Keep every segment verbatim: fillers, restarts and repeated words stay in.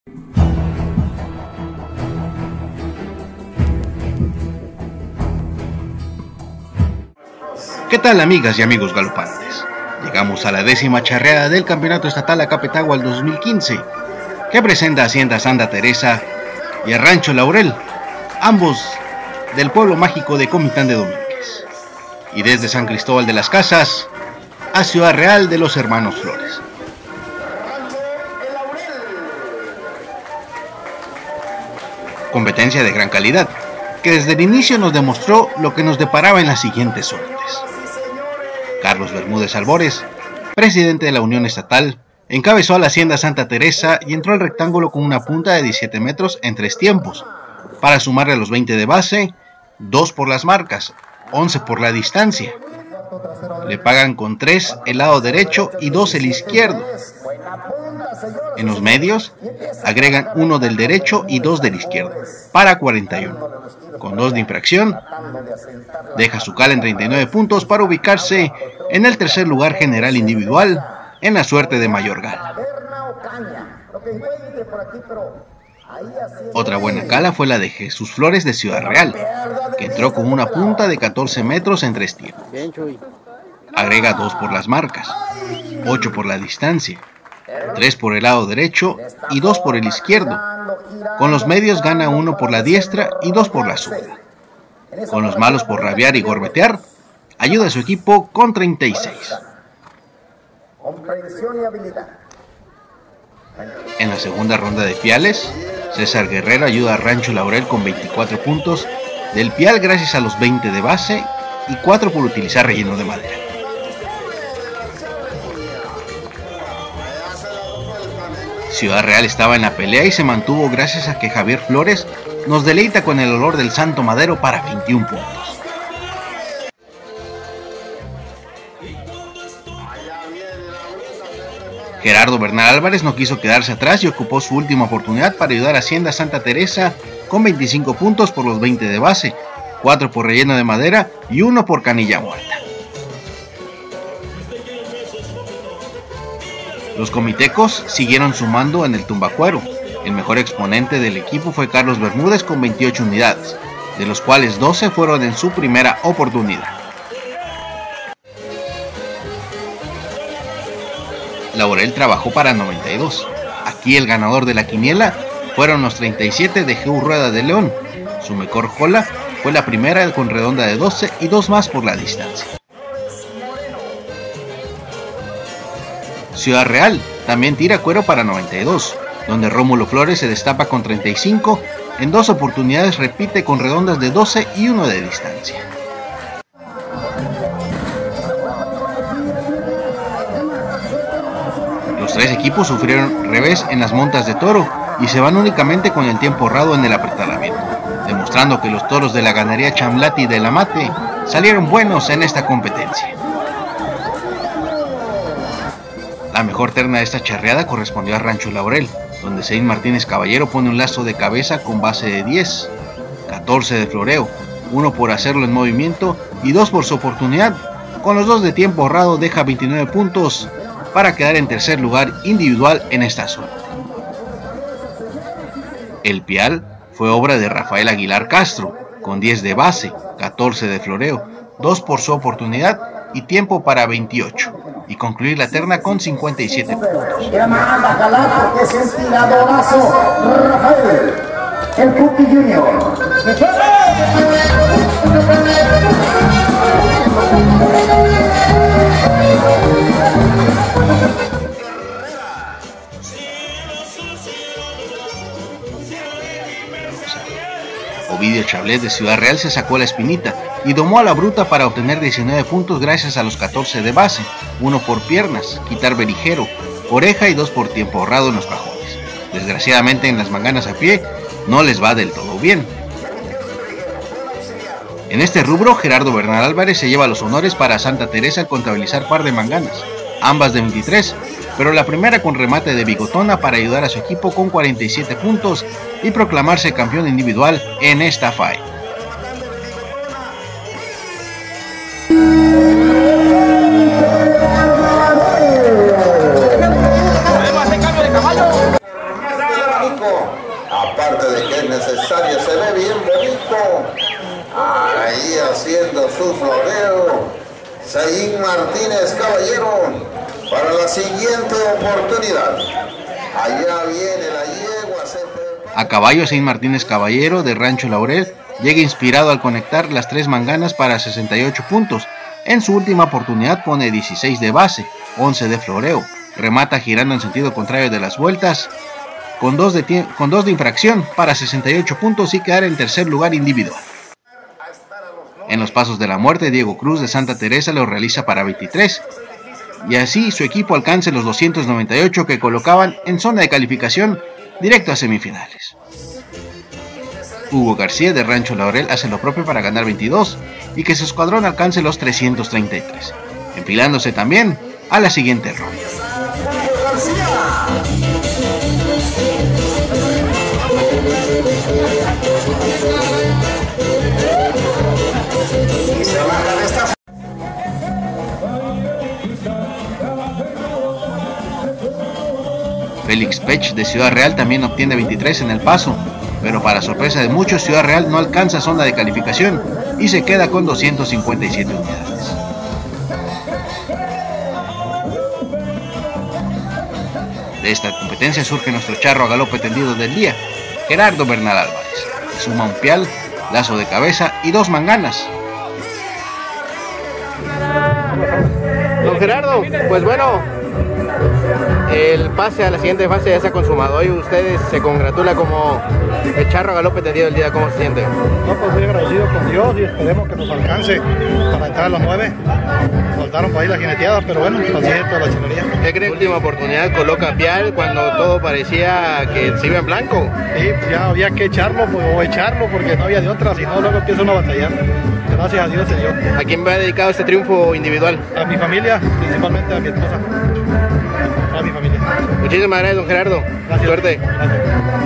¿Qué tal, amigas y amigos galopantes? Llegamos a la décima charreada del Campeonato Estatal Acapetagua dos mil quince, que presenta a Hacienda Santa Teresa y a Rancho Laurel, ambos del pueblo mágico de Comitán de Domínguez, y desde San Cristóbal de las Casas a Ciudad Real de los Hermanos Flores. Competencia de gran calidad, que desde el inicio nos demostró lo que nos deparaba en las siguientes suertes. Carlos Bermúdez Albores, presidente de la Unión Estatal, encabezó a la Hacienda Santa Teresa y entró al rectángulo con una punta de diecisiete metros en tres tiempos, para sumarle a los veinte de base, dos por las marcas, once por la distancia. Le pagan con tres el lado derecho y dos el izquierdo. En los medios, agregan uno del derecho y dos del izquierdo, para cuarenta y uno. Con dos de infracción, deja su cala en treinta y nueve puntos para ubicarse en el tercer lugar general individual en la suerte de mayor gala. Otra buena cala fue la de Jesús Flores de Ciudad Real, que entró con una punta de catorce metros en tres tiempos. Agrega dos por las marcas, ocho por la distancia, tres por el lado derecho y dos por el izquierdo. Con los medios gana uno por la diestra y dos por la zurda. Con los malos por rabiar y gorbetear, ayuda a su equipo con treinta y seis. En la segunda ronda de piales, César Guerrero ayuda a Rancho Laurel con veinticuatro puntos del pial gracias a los veinte de base y cuatro por utilizar relleno de madera. Ciudad Real estaba en la pelea y se mantuvo gracias a que Javier Flores nos deleita con el olor del Santo Madero para veintiún puntos. Gerardo Bernal Álvarez no quiso quedarse atrás y ocupó su última oportunidad para ayudar a Hacienda Santa Teresa con veinticinco puntos por los veinte de base, cuatro por relleno de madera y uno por canilla muerta. Los comitecos siguieron sumando en el tumbacuero. El mejor exponente del equipo fue Carlos Bermúdez con veintiocho unidades, de los cuales doce fueron en su primera oportunidad. Laurel trabajó para noventa y dos. Aquí el ganador de la quiniela fueron los treinta y siete de Jesús Rueda de León. Su mejor jola fue la primera con redonda de doce y dos más por la distancia. Ciudad Real también tira cuero para noventa y dos, donde Rómulo Flores se destapa con treinta y cinco, en dos oportunidades repite con redondas de doce y uno de distancia. Los tres equipos sufrieron revés en las montas de toro y se van únicamente con el tiempo ahorrado en el apretalamiento, demostrando que los toros de la ganadería Chamlati de la Mate salieron buenos en esta competencia. La mejor terna de esta charreada correspondió a Rancho Laurel, donde Seín Martínez Caballero pone un lazo de cabeza con base de diez, catorce de floreo, uno por hacerlo en movimiento y dos por su oportunidad. Con los dos de tiempo ahorrado deja veintinueve puntos para quedar en tercer lugar individual en esta suerte. El pial fue obra de Rafael Aguilar Castro, con diez de base, catorce de floreo, dos por su oportunidad y tiempo para veintiocho, y concluir la terna con cincuenta y siete puntos. Rafael, el Pupi Junior. Ovidio Chablet de Ciudad Real se sacó la espinita y domó a la bruta para obtener diecinueve puntos gracias a los catorce de base, uno por piernas, quitar berijero, oreja y dos por tiempo ahorrado en los cajones. Desgraciadamente en las manganas a pie no les va del todo bien. En este rubro, Gerardo Bernal Álvarez se lleva los honores para Santa Teresa al contabilizar par de manganas, ambas de veintitrés, pero la primera con remate de bigotona para ayudar a su equipo con cuarenta y siete puntos y proclamarse campeón individual en esta F A I. blanco. Aparte de que es necesario, se ve bien bonito. Ahí haciendo su floreo. Seín Martínez Caballero para la siguiente oportunidad. Allá viene la yegua. A caballo, Seín Martínez Caballero de Rancho Laurel llega inspirado al conectar las tres manganas para sesenta y ocho puntos. En su última oportunidad pone dieciséis de base, once de floreo, remata girando en sentido contrario de las vueltas, con dos de, con dos de infracción para sesenta y ocho puntos y quedar en tercer lugar individual. En los pasos de la muerte, Diego Cruz de Santa Teresa lo realiza para veintitrés, y así su equipo alcanza los doscientos noventa y ocho que colocaban en zona de calificación directo a semifinales. Hugo García de Rancho Laurel hace lo propio para ganar veintidós y que su escuadrón alcance los trescientos treinta y tres, enfilándose también a la siguiente ronda. Félix Pech de Ciudad Real también obtiene veintitrés en el paso, pero para sorpresa de muchos, Ciudad Real no alcanza zona de calificación y se queda con doscientas cincuenta y siete unidades. De esta competencia surge nuestro charro a galope tendido del día, Gerardo Bernal Álvarez, que suma un pial, lazo de cabeza y dos manganas. Don Gerardo, pues bueno, el pase a la siguiente fase ya se ha consumado. Hoy ustedes se congratula como el charro a galope tendido del día. ¿Cómo se siente? No, pues muy agradecido con Dios y esperemos que nos alcance para entrar a los nueve. Faltaron por ahí la jineteada, pero bueno, así es toda la chinería. ¿Qué cree? Última oportunidad coloca pial cuando todo parecía que se iba en blanco. Sí, pues ya había que echarlo pues, o echarlo porque no había de otra, si no luego empieza uno a batallar. Gracias a Dios se dio. ¿A quién va dedicado este triunfo individual? A mi familia, principalmente a mi esposa. A mi familia. Muchísimas gracias, don Gerardo. Gracias. Suerte. Gracias.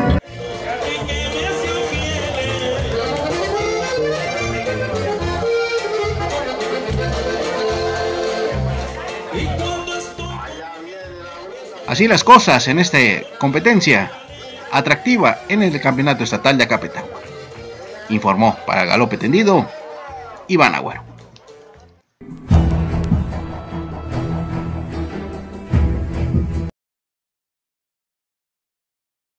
Así las cosas en esta competencia atractiva en el Campeonato Estatal de Acapetagua. Informó para Galope Tendido Iván Agüero.